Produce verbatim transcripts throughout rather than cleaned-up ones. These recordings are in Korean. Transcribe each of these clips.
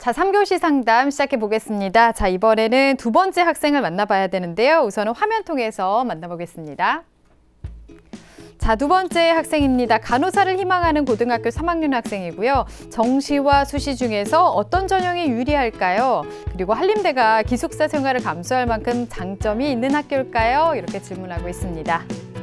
자, 삼 교시 상담 시작해 보겠습니다. 자, 이번에는 두 번째 학생을 만나봐야 되는데요. 우선은 화면 통해서 만나보겠습니다. 자, 두 번째 학생입니다. 간호사를 희망하는 고등학교 삼 학년 학생이고요. 정시와 수시 중에서 어떤 전형이 유리할까요? 그리고 한림대가 기숙사 생활을 감수할 만큼 장점이 있는 학교일까요? 이렇게 질문하고 있습니다.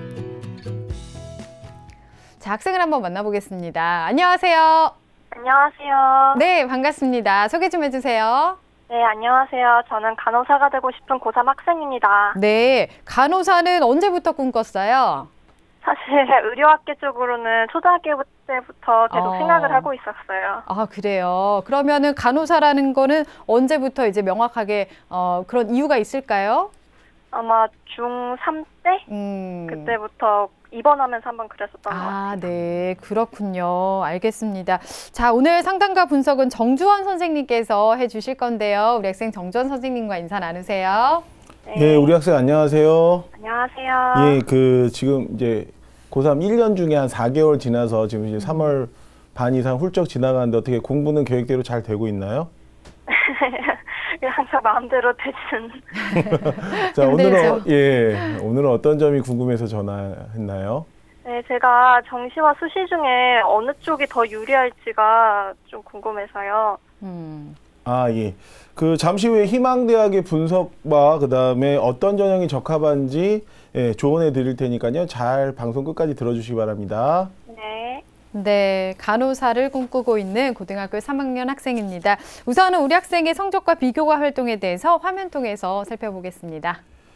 자, 학생을 한번 만나보겠습니다. 안녕하세요. 안녕하세요. 네, 반갑습니다. 소개 좀 해주세요. 네, 안녕하세요. 저는 간호사가 되고 싶은 고삼 학생입니다. 네, 간호사는 언제부터 꿈꿨어요? 사실 의료학계 쪽으로는 초등학교 때부터 계속 어. 생각을 하고 있었어요. 아, 그래요. 그러면은 간호사라는 거는 언제부터 이제 명확하게 어, 그런 이유가 있을까요? 아마 중삼 때? 음. 그때부터 입원하면서 한번 그랬었던 것 아, 같아요. 네. 그렇군요. 알겠습니다. 자, 오늘 상담과 분석은 정주원 선생님께서 해주실 건데요. 우리 학생 정주원 선생님과 인사 나누세요. 네. 예, 우리 학생 안녕하세요. 안녕하세요. 예, 그 지금 이제 고삼 일 년 중에 한 사 개월 지나서 지금 이제 삼월 반 이상 훌쩍 지나가는데 어떻게 공부는 계획대로 잘 되고 있나요? 항상 마음대로 되진. 자, 오늘은 예, 오늘은 어떤 점이 궁금해서 전화했나요? 네, 제가 정시와 수시 중에 어느 쪽이 더 유리할지가 좀 궁금해서요. 음. 아, 예. 그 잠시 후에 희망대학의 분석과 그다음에 어떤 전형이 적합한지 예, 조언해 드릴 테니까요. 잘 방송 끝까지 들어주시기 바랍니다. 네. 네, 간호사를 꿈꾸고 있는 고등학교 삼 학년 학생입니다. 우선은 우리 학생의 성적과 비교과 활동에 대해서 화면 통해서 살펴보겠습니다.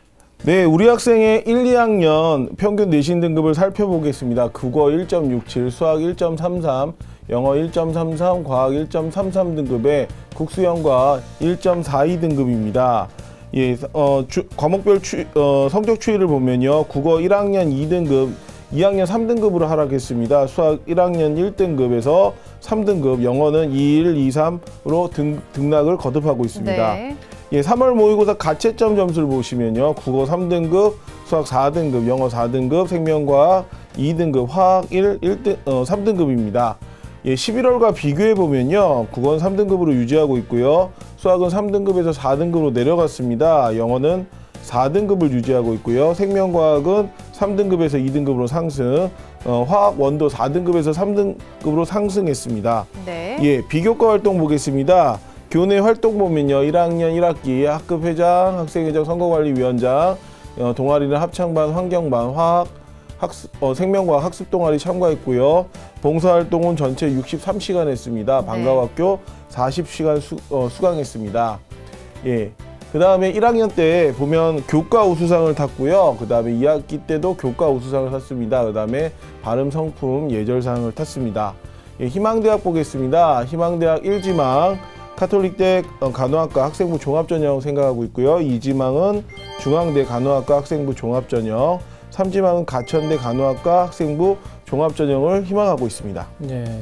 네, 우리 학생의 일, 이 학년 평균 내신 등급을 살펴보겠습니다. 국어 일 점 육칠, 수학 일 점 삼삼, 영어 일 점 삼삼, 과학 일 점 삼삼 등급의 국수영과 일 점 사이 등급입니다. 예, 어, 주, 과목별 추, 어, 성적 추이를 보면요. 국어 일 학년 이 등급, 이 학년 삼 등급으로 하락했습니다. 수학 일 학년 일 등급에서 삼 등급, 영어는 이 일, 이 삼으로 등, 등락을 거듭하고 있습니다. 네. 예, 삼월 모의고사 가채점 점수를 보시면요. 국어 삼 등급, 수학 사 등급, 영어 사 등급, 생명과학 이 등급, 화학 일, 일 등, 어, 삼 등급입니다. 예, 십일월과 비교해 보면요. 국어는 삼 등급으로 유지하고 있고요. 수학은 삼 등급에서 사 등급으로 내려갔습니다. 영어는 사 등급을 유지하고 있고요. 생명과학은 삼 등급에서 이 등급으로 상승, 어, 화학 원도 사 등급에서 삼 등급으로 상승했습니다. 네. 예, 비교과 활동 보겠습니다. 교내 활동 보면요. 일 학년 일 학기 학급회장, 학생회장, 선거관리위원장, 어, 동아리는 합창반, 환경반, 화학, 학습, 어, 생명과학 학습동아리 참가했고요. 봉사활동은 전체 육십삼 시간 했습니다. 방과학교 사십 시간 수, 어, 수강했습니다. 예. 그 다음에 일 학년 때 보면 교과 우수상을 탔고요. 그 다음에 이 학기 때도 교과 우수상을 탔습니다. 그 다음에 발음 성품 예절상을 탔습니다. 예, 희망대학 보겠습니다. 희망대학 일 지망 카톨릭대 간호학과 학생부 종합전형 생각하고 있고요. 이 지망은 중앙대 간호학과 학생부 종합전형, 삼 지망은 가천대 간호학과 학생부 종합전형을 희망하고 있습니다. 네.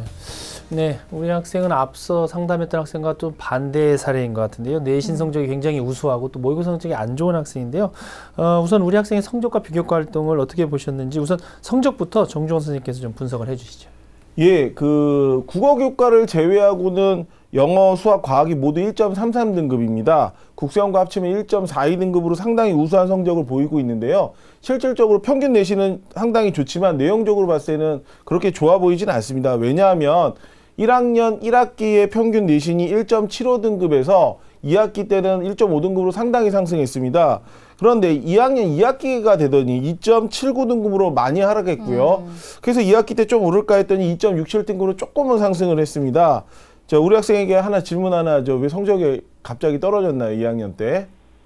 네, 우리 학생은 앞서 상담했던 학생과 또 반대의 사례인 것 같은데요. 내신 성적이 굉장히 우수하고 또 모의고사 성적이 안 좋은 학생인데요. 어, 우선 우리 학생의 성적과 비교과 활동을 어떻게 보셨는지 우선 성적부터 정주원 선생님께서 좀 분석을 해주시죠. 예, 그 국어 교과를 제외하고는 영어, 수학, 과학이 모두 일 점 삼삼 등급입니다. 국수영과 합치면 일 점 사이 등급으로 상당히 우수한 성적을 보이고 있는데요. 실질적으로 평균 내신은 상당히 좋지만 내용적으로 봤을 때는 그렇게 좋아 보이진 않습니다. 왜냐하면 일 학년 일 학기의 평균 내신이 일 점 칠오 등급에서 이 학기 때는 일 점 오 등급으로 상당히 상승했습니다. 그런데 이 학년 이 학기가 되더니 이 점 칠구 등급으로 많이 하락했고요. 음. 그래서 이 학기 때 좀 오를까 했더니 이 점 육칠 등급으로 조금은 상승을 했습니다. 자, 우리 학생에게 하나 질문 하나 하죠. 왜 성적이 갑자기 떨어졌나요, 이 학년 때?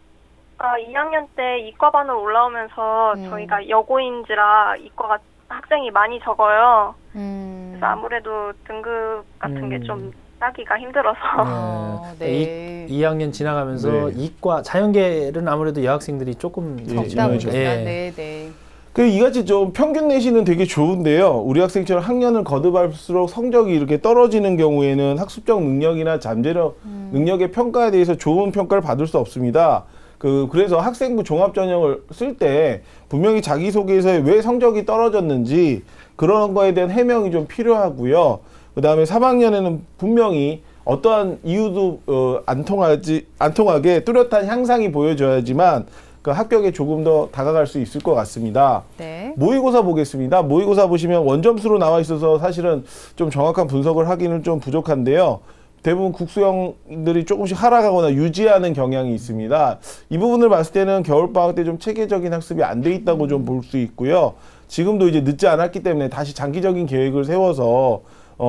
아, 이 학년 때 이과반으로 올라오면서 음. 저희가 여고인지라 이과가 학생이 많이 적어요. 음. 그래서 아무래도 등급 같은 음. 게 좀 따기가 힘들어서. 네. 네. 이, 이 학년 지나가면서 네. 이과, 자연계는 아무래도 여학생들이 조금 적다 보니까. 예. 네, 네. 그 이같이 좀 평균 내신은 되게 좋은데요. 우리 학생처럼 학년을 거듭할수록 성적이 이렇게 떨어지는 경우에는 학습적 능력이나 잠재력 음. 능력의 평가에 대해서 좋은 평가를 받을 수 없습니다. 그 그래서 학생부 종합전형을 쓸 때 분명히 자기소개서에 왜 성적이 떨어졌는지 그런 거에 대한 해명이 좀 필요하고요. 그 다음에 삼 학년에는 분명히 어떠한 이유도 어, 안 통하지 안 통하게 뚜렷한 향상이 보여져야지만 그 합격에 조금 더 다가갈 수 있을 것 같습니다. 네. 모의고사 보겠습니다. 모의고사 보시면 원점수로 나와 있어서 사실은 좀 정확한 분석을 하기는 좀 부족한데요. 대부분 국수형들이 조금씩 하락하거나 유지하는 경향이 있습니다. 이 부분을 봤을 때는 겨울방학 때 좀 체계적인 학습이 안 돼 있다고 좀 볼 수 있고요. 지금도 이제 늦지 않았기 때문에 다시 장기적인 계획을 세워서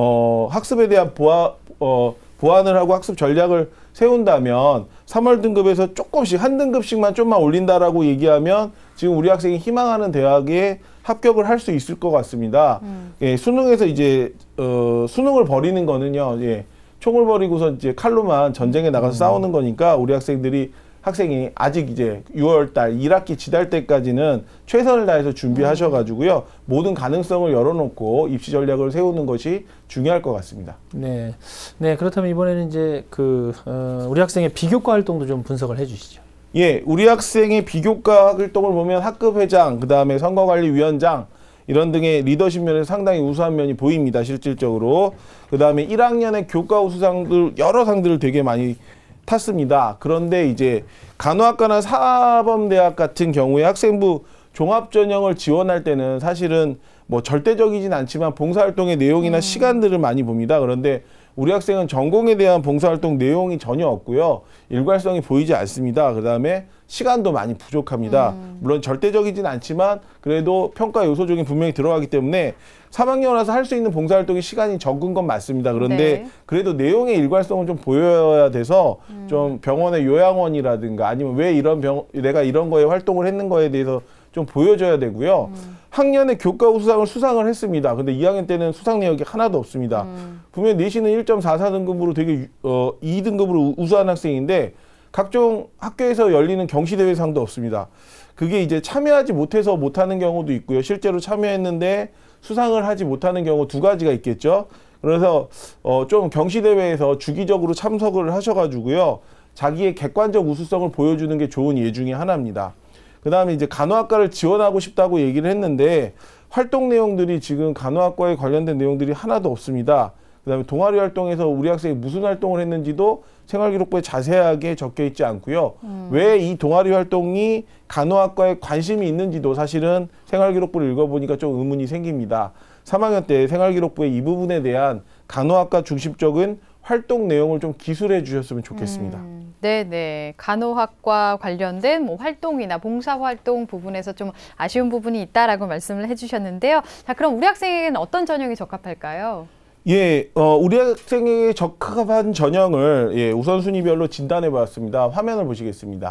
어, 학습에 대한 보완, 어, 보완을 하고 학습 전략을 세운다면 삼월 등급에서 조금씩 한 등급씩만 좀만 올린다라고 얘기하면 지금 우리 학생이 희망하는 대학에 합격을 할 수 있을 것 같습니다. 음. 예, 수능에서 이제 어, 수능을 벌이는 거는요. 예, 총을 버리고서 이제 칼로만 전쟁에 나가서 음. 싸우는 거니까 우리 학생들이 학생이 아직 이제 유월 달 일 학기 지달 때까지는 최선을 다해서 준비하셔가지고요. 모든 가능성을 열어놓고 입시 전략을 세우는 것이 중요할 것 같습니다. 네, 네 그렇다면 이번에는 이제 그 어, 우리 학생의 비교과 활동도 좀 분석을 해주시죠. 예, 우리 학생의 비교과 활동을 보면 학급 회장, 그 다음에 선거관리위원장 이런 등의 리더십 면에서 상당히 우수한 면이 보입니다. 실질적으로. 그 다음에 일 학년의 교과 우수상들 여러 상들을 되게 많이 탔습니다. 그런데 이제 간호학과나 사범대학 같은 경우에 학생부 종합전형을 지원할 때는 사실은 뭐 절대적이진 않지만 봉사활동의 내용이나 음. 시간들을 많이 봅니다. 그런데 우리 학생은 전공에 대한 봉사활동 내용이 전혀 없고요. 일괄성이 보이지 않습니다. 그 다음에 시간도 많이 부족합니다. 음. 물론 절대적이진 않지만 그래도 평가 요소 중에 분명히 들어가기 때문에 삼 학년 와서 할 수 있는 봉사활동이 시간이 적은 건 맞습니다. 그런데 네. 그래도 내용의 일괄성은 좀 보여야 돼서 음. 좀 병원의 요양원이라든가 아니면 왜 이런 병, 내가 이런 거에 활동을 했는 거에 대해서 좀 보여줘야 되고요. 음. 학년의 교과 우수상을 수상을 했습니다. 근데 이 학년 때는 수상 내역이 하나도 없습니다. 음. 분명히 내신은 일 점 사사 등급으로 되게 어, 이 등급으로 우수한 학생인데 각종 학교에서 열리는 경시대회상도 없습니다. 그게 이제 참여하지 못해서 못하는 경우도 있고요. 실제로 참여했는데 수상을 하지 못하는 경우 두 가지가 있겠죠. 그래서 어, 좀 경시대회에서 주기적으로 참석을 하셔가지고요. 자기의 객관적 우수성을 보여주는 게 좋은 예 중에 하나입니다. 그 다음에 이제 간호학과를 지원하고 싶다고 얘기를 했는데 활동 내용들이 지금 간호학과에 관련된 내용들이 하나도 없습니다. 그 다음에 동아리 활동에서 우리 학생이 무슨 활동을 했는지도 생활기록부에 자세하게 적혀 있지 않고요. 음. 왜 이 동아리 활동이 간호학과에 관심이 있는지도 사실은 생활기록부를 읽어보니까 좀 의문이 생깁니다. 삼 학년 때 생활기록부의 이 부분에 대한 간호학과 중심적인 활동 내용을 좀 기술해 주셨으면 좋겠습니다. 음, 네네. 간호학과 관련된 뭐 활동이나 봉사활동 부분에서 좀 아쉬운 부분이 있다라고 말씀을 해주셨는데요. 자, 그럼 우리 학생에게는 어떤 전형이 적합할까요? 예, 어, 우리 학생에게 적합한 전형을 예, 우선순위별로 진단해 보았습니다. 화면을 보시겠습니다.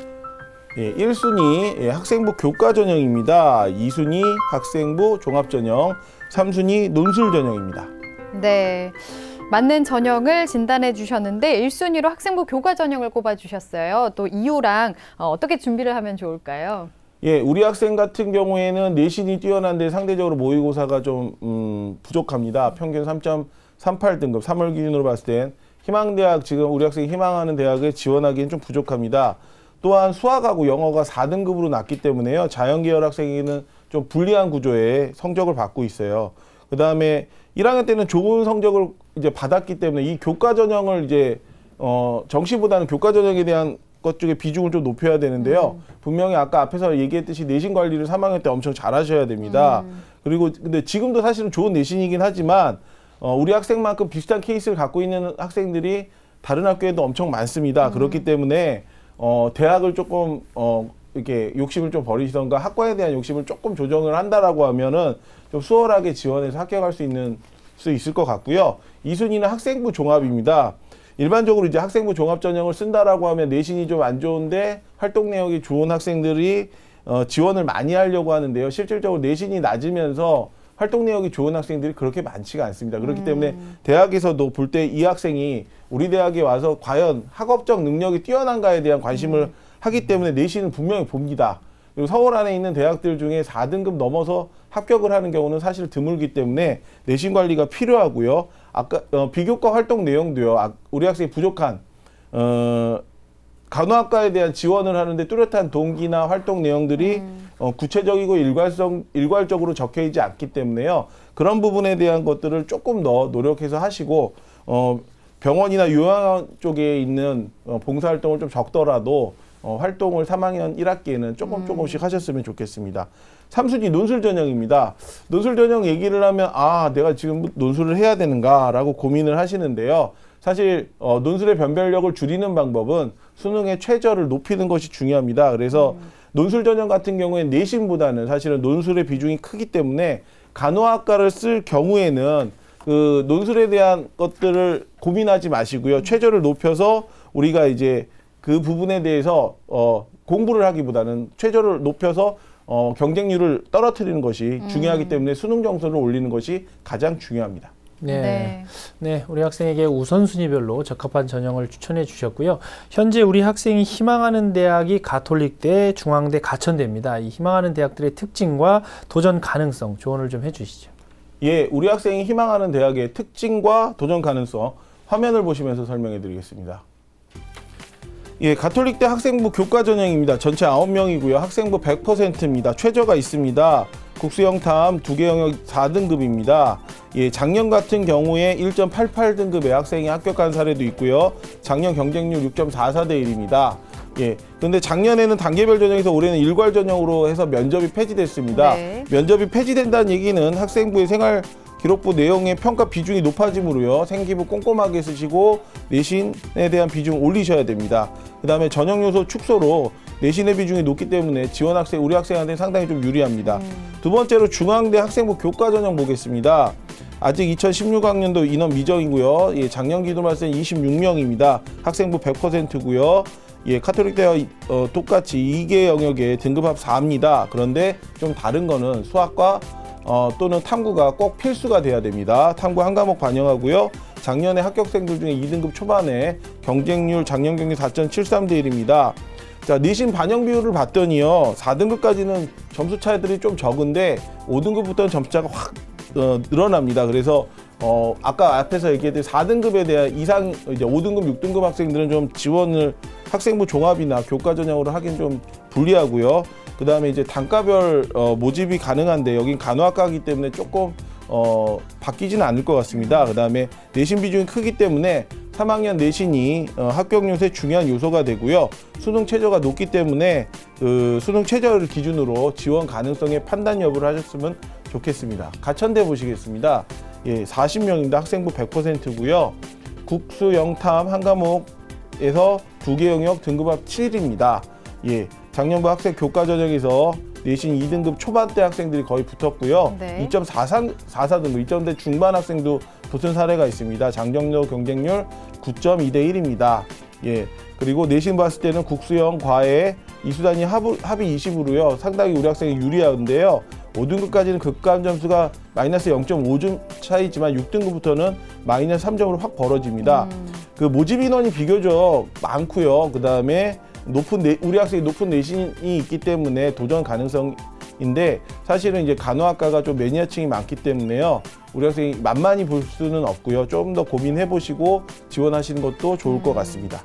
예, 일 순위 예, 학생부 교과 전형입니다. 이 순위 학생부 종합 전형, 삼 순위 논술 전형입니다. 네. 맞는 전형을 진단해 주셨는데 일 순위로 학생부 교과 전형을 꼽아 주셨어요. 또 이유랑 어, 어떻게 준비를 하면 좋을까요? 예, 우리 학생 같은 경우에는 내신이 뛰어난데 상대적으로 모의고사가 좀 음, 부족합니다. 평균 삼 점 삼팔 등급, 삼월 기준으로 봤을 땐 희망대학, 지금 우리 학생이 희망하는 대학에 지원하기엔 좀 부족합니다. 또한 수학하고 영어가 사 등급으로 낮기 때문에요. 자연계열 학생에게는 좀 불리한 구조의 성적을 받고 있어요. 그 다음에 일 학년 때는 좋은 성적을 이제 받았기 때문에 이 교과 전형을 이제 어, 정시보다는 교과 전형에 대한 것 쪽에 비중을 좀 높여야 되는데요. 음. 분명히 아까 앞에서 얘기했듯이 내신 관리를 삼 학년 때 엄청 잘 하셔야 됩니다. 음. 그리고 근데 지금도 사실은 좋은 내신이긴 하지만 어, 우리 학생만큼 비슷한 케이스를 갖고 있는 학생들이 다른 학교에도 엄청 많습니다. 음. 그렇기 때문에 어, 대학을 조금 어, 이렇게 욕심을 좀 버리시던가 학과에 대한 욕심을 조금 조정을 한다라고 하면은 좀 수월하게 지원해서 합격할 수 있는 수 있을 것 같고요. 이 순위는 학생부 종합입니다. 일반적으로 이제 학생부 종합 전형을 쓴다라고 하면 내신이 좀 안 좋은데 활동 내역이 좋은 학생들이 어, 지원을 많이 하려고 하는데요. 실질적으로 내신이 낮으면서 활동 내역이 좋은 학생들이 그렇게 많지가 않습니다. 그렇기 음. 때문에 대학에서도 볼 때 이 학생이 우리 대학에 와서 과연 학업적 능력이 뛰어난가에 대한 관심을 음. 하기 때문에 내신은 분명히 봅니다. 그리고 서울 안에 있는 대학들 중에 사 등급 넘어서 합격을 하는 경우는 사실 드물기 때문에 내신 관리가 필요하고요. 아까 어, 비교과 활동 내용도요. 아, 우리 학생이 부족한 어, 간호학과에 대한 지원을 하는데 뚜렷한 동기나 활동 내용들이 음. 어, 구체적이고 일괄성, 일괄적으로 적혀 있지 않기 때문에요. 그런 부분에 대한 것들을 조금 더 노력해서 하시고 어, 병원이나 요양원 쪽에 있는 어, 봉사활동을 좀 적더라도 어, 활동을 삼 학년 일 학기에는 조금 음. 조금씩 하셨으면 좋겠습니다. 삼 순위 논술 전형입니다. 논술 전형 얘기를 하면 아 내가 지금 논술을 해야 되는가라고 고민을 하시는데요. 사실 어, 논술의 변별력을 줄이는 방법은 수능의 최저를 높이는 것이 중요합니다. 그래서 음. 논술 전형 같은 경우에는 내신보다는 사실은 논술의 비중이 크기 때문에 간호학과를 쓸 경우에는 그 논술에 대한 것들을 고민하지 마시고요. 최저를 높여서 우리가 이제 그 부분에 대해서 어, 공부를 하기보다는 최저를 높여서 어, 경쟁률을 떨어뜨리는 것이 음. 중요하기 때문에 수능 점수를 올리는 것이 가장 중요합니다. 네. 네. 네, 우리 학생에게 우선순위별로 적합한 전형을 추천해 주셨고요. 현재 우리 학생이 희망하는 대학이 가톨릭대, 중앙대, 가천대입니다. 이 희망하는 대학들의 특징과 도전 가능성 조언을 좀 해주시죠. 예, 우리 학생이 희망하는 대학의 특징과 도전 가능성 화면을 보시면서 설명해 드리겠습니다. 예, 가톨릭대 학생부 교과 전형입니다. 전체 아홉 명이고요. 학생부 백 퍼센트입니다. 최저가 있습니다. 국수영탐 두 개 영역 사 등급입니다. 예, 작년 같은 경우에 일 점 팔팔 등급의 학생이 합격한 사례도 있고요. 작년 경쟁률 육 점 사사 대 일입니다. 예, 근데 작년에는 단계별 전형에서 올해는 일괄 전형으로 해서 면접이 폐지됐습니다. 네. 면접이 폐지된다는 얘기는 학생부의 생활 기록부 내용의 평가 비중이 높아지므로요. 생기부 꼼꼼하게 쓰시고 내신에 대한 비중 올리셔야 됩니다. 그 다음에 전형 요소 축소로 내신의 비중이 높기 때문에 지원 학생, 우리 학생한테 상당히 좀 유리합니다. 음. 두 번째로 중앙대 학생부 교과 전형 보겠습니다. 아직 이천십육 학년도 인원 미정이고요. 예, 작년 기준으로 봤을 때 이십육 명입니다. 학생부 백 퍼센트고요. 예, 가톨릭대와 어, 똑같이 이 개 영역에 등급합 사입니다. 그런데 좀 다른 거는 수학과 어, 또는 탐구가 꼭 필수가 돼야 됩니다. 탐구 한 과목 반영하고요. 작년에 합격생들 중에 이 등급 초반에 경쟁률 작년 경쟁 사 점 칠삼 대 일입니다. 자, 내신 반영 비율을 봤더니요. 사 등급까지는 점수 차이들이 좀 적은데 오 등급부터는 점수 차가 확 어, 늘어납니다. 그래서 어, 아까 앞에서 얘기했던 사 등급에 대한 이상 이제 오 등급, 육 등급 학생들은 좀 지원을 학생부 종합이나 교과 전형으로 하긴 좀 불리하고요. 그 다음에 이제 단과별 어, 모집이 가능한데 여긴 간호학과이기 때문에 조금 어, 바뀌지는 않을 것 같습니다. 그 다음에 내신 비중이 크기 때문에 삼 학년 내신이 어, 합격률의 중요한 요소가 되고요. 수능 최저가 높기 때문에 그 수능 최저를 기준으로 지원 가능성의 판단 여부를 하셨으면 좋겠습니다. 가천대 보시겠습니다. 예, 사십 명입니다. 학생부 백 퍼센트고요. 국수 영탐 한 과목에서 두 개 영역 등급합 칠입니다. 예, 작년부 학생 교과 전형에서 내신 이 등급 초반대 학생들이 거의 붙었고요. 네. 이 점 사사 등급, 이 점대 중반 학생도 붙은 사례가 있습니다. 장정도 경쟁률 구 점 이 대 일입니다. 예, 그리고 내신 봤을 때는 국수형 과외 이수단위 합, 합이 이십으로요. 상당히 우리 학생이 유리한데요. 오 등급까지는 극감 점수가 마이너스 영 점 오 점 차이지만 육 등급부터는 마이너스 삼 점으로 확 벌어집니다. 음. 그 모집 인원이 비교적 많고요. 그 다음에 높은 내, 우리 학생이 높은 내신이 있기 때문에 도전 가능성인데 사실은 이제 간호학과가 좀 매니아층이 많기 때문에요. 우리 학생이 만만히 볼 수는 없고요. 좀 더 고민해 보시고 지원하시는 것도 좋을 음. 것 같습니다.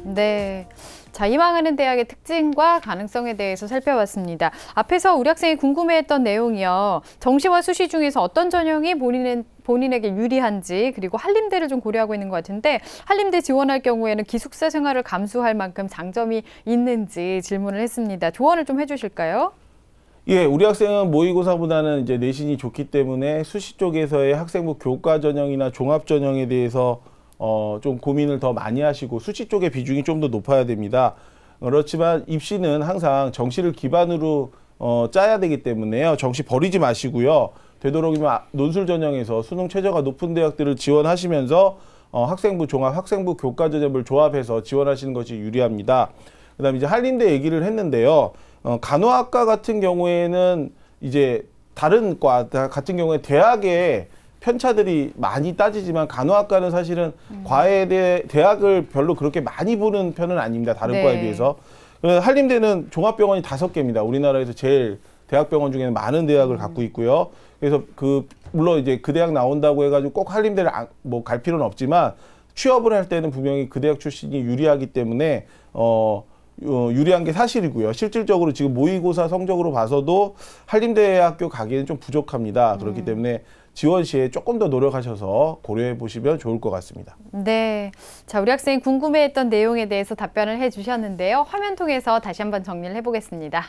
네. 자, 희망하는 대학의 특징과 가능성에 대해서 살펴봤습니다. 앞에서 우리 학생이 궁금해했던 내용이요. 정시와 수시 중에서 어떤 전형이 본인은, 본인에게 유리한지 그리고 한림대를 좀 고려하고 있는 것 같은데 한림대 지원할 경우에는 기숙사 생활을 감수할 만큼 장점이 있는지 질문을 했습니다. 조언을 좀 해주실까요? 예, 우리 학생은 모의고사보다는 이제 내신이 좋기 때문에 수시 쪽에서의 학생부 교과 전형이나 종합 전형에 대해서 어, 좀 고민을 더 많이 하시고 수시 쪽의 비중이 좀 더 높아야 됩니다. 그렇지만 입시는 항상 정시를 기반으로 어, 짜야 되기 때문에요. 정시 버리지 마시고요. 되도록이면 논술 전형에서 수능 최저가 높은 대학들을 지원하시면서 어, 학생부 종합, 학생부 교과 전형을 조합해서 지원하시는 것이 유리합니다. 그 다음에 이제 한림대 얘기를 했는데요. 어, 간호학과 같은 경우에는 이제 다른 과 같은 경우에 대학에 편차들이 많이 따지지만 간호학과는 사실은 음. 과외 대, 대학을 별로 그렇게 많이 보는 편은 아닙니다. 다른 네. 과에 비해서. 한림대는 종합병원이 다섯 개입니다. 우리나라에서 제일 대학병원 중에는 많은 대학을 음. 갖고 있고요. 그래서 그 물론 이제 그 대학 나온다고 해가지고 꼭 한림대를 뭐 갈 필요는 없지만 취업을 할 때는 분명히 그 대학 출신이 유리하기 때문에 어. 어, 유리한 게 사실이고요. 실질적으로 지금 모의고사 성적으로 봐서도 한림대학교 가기에는 좀 부족합니다. 그렇기 음. 때문에 지원 시에 조금 더 노력하셔서 고려해 보시면 좋을 것 같습니다. 네, 자 우리 학생이 궁금해했던 내용에 대해서 답변을 해주셨는데요. 화면 통해서 다시 한번 정리를 해보겠습니다.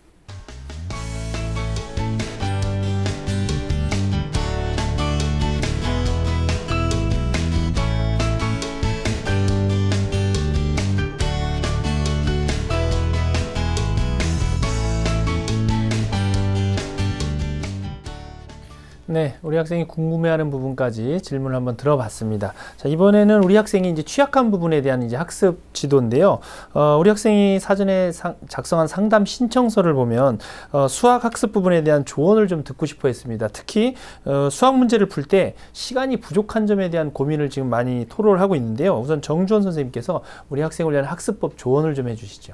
네, 우리 학생이 궁금해하는 부분까지 질문을 한번 들어봤습니다. 자, 이번에는 우리 학생이 이제 취약한 부분에 대한 이제 학습 지도인데요. 어, 우리 학생이 사전에 상, 작성한 상담 신청서를 보면 어, 수학 학습 부분에 대한 조언을 좀 듣고 싶어 했습니다. 특히 어, 수학 문제를 풀 때 시간이 부족한 점에 대한 고민을 지금 많이 토로를 하고 있는데요. 우선 정주원 선생님께서 우리 학생을 위한 학습법 조언을 좀 해주시죠.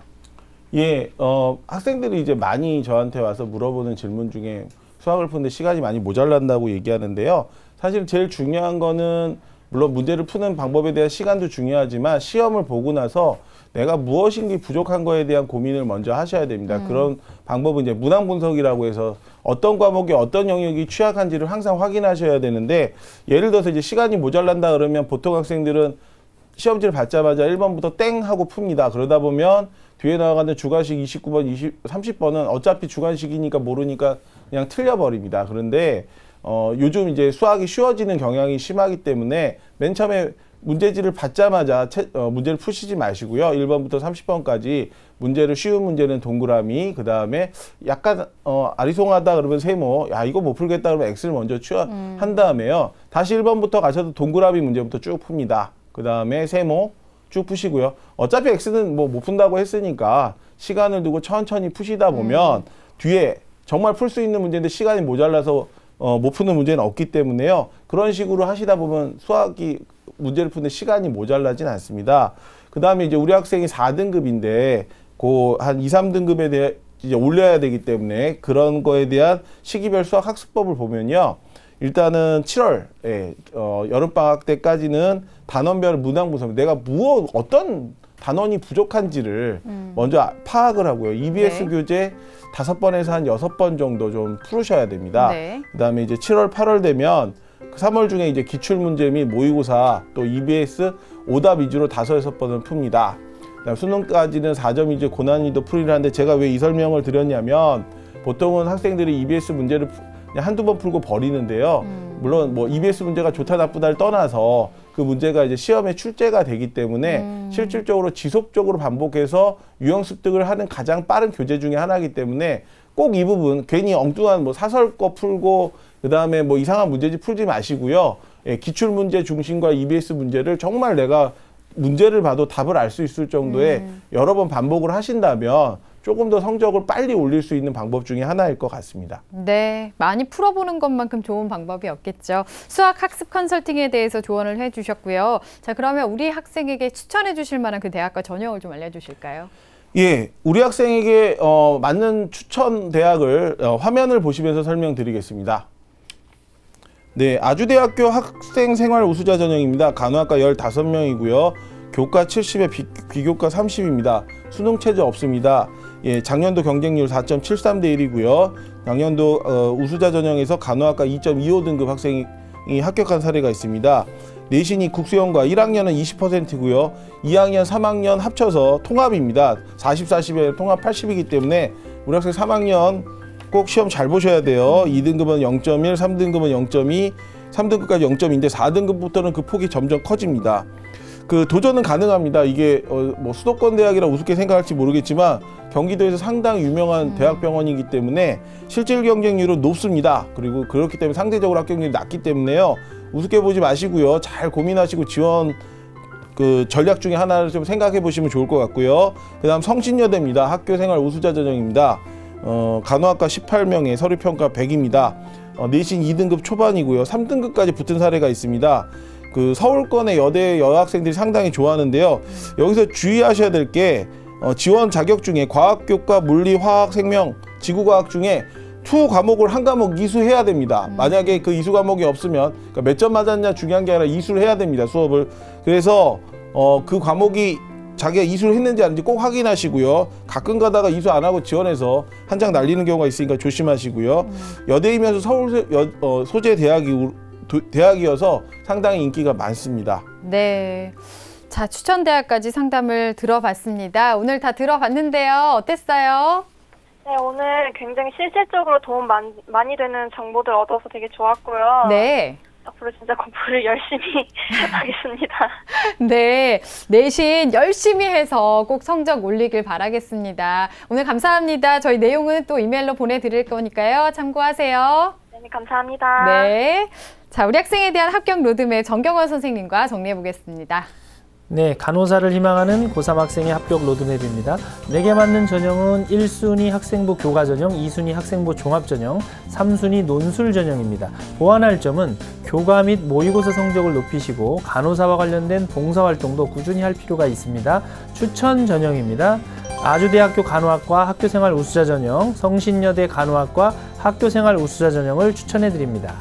예, 어, 학생들이 이제 많이 저한테 와서 물어보는 질문 중에 수학을 푸는데 시간이 많이 모자란다고 얘기하는데요. 사실 제일 중요한 거는 물론 문제를 푸는 방법에 대한 시간도 중요하지만 시험을 보고 나서 내가 무엇인지 부족한 거에 대한 고민을 먼저 하셔야 됩니다. 음. 그런 방법은 이제 문항 분석이라고 해서 어떤 과목에 어떤 영역이 취약한지를 항상 확인하셔야 되는데, 예를 들어서 이제 시간이 모자란다 그러면 보통 학생들은 시험지를 받자마자 일 번부터 땡 하고 풉니다. 그러다 보면 뒤에 나가는 주관식 이십구 번, 이십, 삼십 번은 어차피 주관식이니까 모르니까 그냥 틀려버립니다. 그런데 어, 요즘 이제 수학이 쉬워지는 경향이 심하기 때문에 맨 처음에 문제지를 받자마자 채, 어, 문제를 푸시지 마시고요. 일 번부터 삼십 번까지 문제를 쉬운 문제는 동그라미, 그 다음에 약간 어, 아리송하다 그러면 세모, 야 이거 못 풀겠다 그러면 X를 먼저 취한 음. 다음에요. 다시 일 번부터 가셔도 동그라미 문제부터 쭉 풉니다. 그 다음에 세모 쭉 푸시고요. 어차피 X는 뭐 못 푼다고 했으니까 시간을 두고 천천히 푸시다 보면 음. 뒤에 정말 풀 수 있는 문제인데 시간이 모자라서 어, 못 푸는 문제는 없기 때문에요. 그런 식으로 하시다 보면 수학이 문제를 푸는 시간이 모자라진 않습니다. 그 다음에 이제 우리 학생이 사 등급인데 그 한 이, 삼 등급에 대해 이제 올려야 되기 때문에 그런 거에 대한 시기별 수학 학습법을 보면요. 일단은 칠월에 어, 여름방학 때까지는 단원별 문항 분석, 내가 무엇 어떤 단원이 부족한지를 음. 먼저 파악을 하고요. 이비에스 네. 교재 다섯 번에서 한 여섯 번 정도 좀 풀으셔야 됩니다. 네. 그 다음에 이제 칠월, 팔월 되면 삼월 중에 이제 기출문제 및 모의고사 또 이비에스 오답 위주로 다섯, 여섯 번을 풉니다. 그다음 수능까지는 사 점 위주 고난이도 풀이를 하는데 제가 왜 이 설명을 드렸냐면 보통은 학생들이 이비에스 문제를 그냥 한두 번 풀고 버리는데요. 음. 물론 뭐 이비에스 문제가 좋다 나쁘다를 떠나서 그 문제가 이제 시험에 출제가 되기 때문에 음. 실질적으로 지속적으로 반복해서 유형 습득을 하는 가장 빠른 교재 중에 하나이기 때문에 꼭 이 부분 괜히 엉뚱한 뭐 사설 거 풀고 그 다음에 뭐 이상한 문제집 풀지 마시고요. 예, 기출 문제 중심과 이비에스 문제를 정말 내가 문제를 봐도 답을 알 수 있을 정도의 음. 여러 번 반복을 하신다면 조금 더 성적을 빨리 올릴 수 있는 방법 중에 하나일 것 같습니다. 네, 많이 풀어보는 것만큼 좋은 방법이 없겠죠. 수학 학습 컨설팅에 대해서 조언을 해주셨고요. 자, 그러면 우리 학생에게 추천해 주실 만한 그 대학과 전형을 좀 알려주실까요? 예, 우리 학생에게 어, 맞는 추천 대학을 어, 화면을 보시면서 설명드리겠습니다. 네, 아주대학교 학생생활 우수자 전형입니다. 간호학과 열다섯 명이고요. 교과 칠십에 비, 비교과 삼십입니다. 수능 체제 없습니다. 예, 작년도 경쟁률 사 점 칠삼 대 일이고요. 작년도 어, 우수자 전형에서 간호학과 이 점 이오 등급 학생이 합격한 사례가 있습니다. 내신이 국수형과 일 학년은 이십 퍼센트고요. 이 학년, 삼 학년 합쳐서 통합입니다. 사십, 사십에 통합 팔십이기 때문에 우리 학생 삼 학년 꼭 시험 잘 보셔야 돼요. 이 등급은 영 점 일, 삼 등급은 영 점 이, 삼 등급까지 영 점 이인데 사 등급부터는 그 폭이 점점 커집니다. 그 도전은 가능합니다. 이게 어, 뭐 수도권 대학이라 우습게 생각할지 모르겠지만 경기도에서 상당히 유명한 음. 대학병원이기 때문에 실질 경쟁률은 높습니다. 그리고 그렇기 때문에 상대적으로 합격률이 낮기 때문에요. 우습게 보지 마시고요. 잘 고민하시고 지원 그 전략 중에 하나를 좀 생각해 보시면 좋을 것 같고요. 그 다음 성신여대입니다. 학교생활 우수자 전형입니다. 어, 간호학과 십팔 명에 서류평가 백입니다. 어, 내신 이 등급 초반이고요. 삼 등급까지 붙은 사례가 있습니다. 그 서울권의 여대 여학생들이 상당히 좋아하는데요. 여기서 주의하셔야 될 게 어, 지원 자격 중에 과학교과, 물리, 화학, 생명, 지구과학 중에 투 과목을 한 과목 이수해야 됩니다. 음. 만약에 그 이수 과목이 없으면 그러니까 몇 점 맞았냐 중요한 게 아니라 이수를 해야 됩니다. 수업을. 그래서 어, 그 과목이 자기가 이수를 했는지 아닌지 꼭 확인하시고요. 가끔 가다가 이수 안 하고 지원해서 한 장 날리는 경우가 있으니까 조심하시고요. 음. 여대이면서 서울 여, 어, 소재 대학이, 대학이어서 상당히 인기가 많습니다. 네. 자, 추천 대학까지 상담을 들어봤습니다. 오늘 다 들어봤는데요. 어땠어요? 네, 오늘 굉장히 실질적으로 도움 많이, 많이 되는 정보들 얻어서 되게 좋았고요. 네. 앞으로 진짜 공부를 열심히 하겠습니다. 네, 내신 열심히 해서 꼭 성적 올리길 바라겠습니다. 오늘 감사합니다. 저희 내용은 또 이메일로 보내드릴 거니까요. 참고하세요. 네, 감사합니다. 네, 자, 우리 학생에 대한 합격 로드맵 정경원 선생님과 정리해 보겠습니다. 네, 간호사를 희망하는 고삼 학생의 합격 로드맵입니다. 내게 맞는 전형은 일 순위 학생부 교과 전형, 이 순위 학생부 종합 전형, 삼 순위 논술 전형입니다. 보완할 점은 교과 및 모의고사 성적을 높이시고 간호사와 관련된 봉사활동도 꾸준히 할 필요가 있습니다. 추천 전형입니다. 아주대학교 간호학과 학교생활 우수자 전형, 성신여대 간호학과 학교생활 우수자 전형을 추천해 드립니다.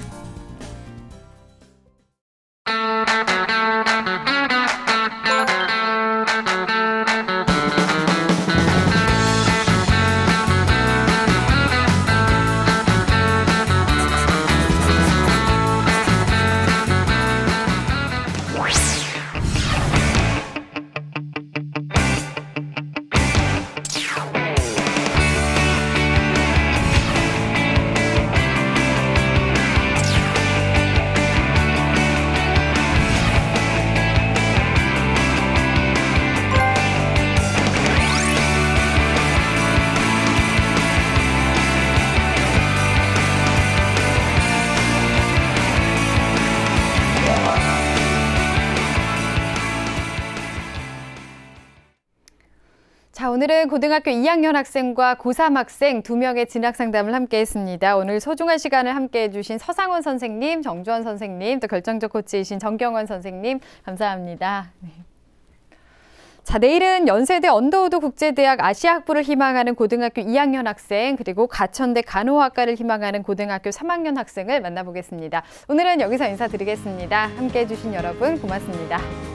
자, 오늘은 고등학교 이 학년 학생과 고삼 학생 두 명의 진학 상담을 함께 했습니다. 오늘 소중한 시간을 함께 해주신 서상원 선생님, 정주원 선생님, 또 결정적 코치이신 정경원 선생님, 감사합니다. 네. 자, 내일은 연세대 언더우드 국제대학 아시아학부를 희망하는 고등학교 이 학년 학생, 그리고 가천대 간호학과를 희망하는 고등학교 삼 학년 학생을 만나보겠습니다. 오늘은 여기서 인사드리겠습니다. 함께 해주신 여러분 고맙습니다.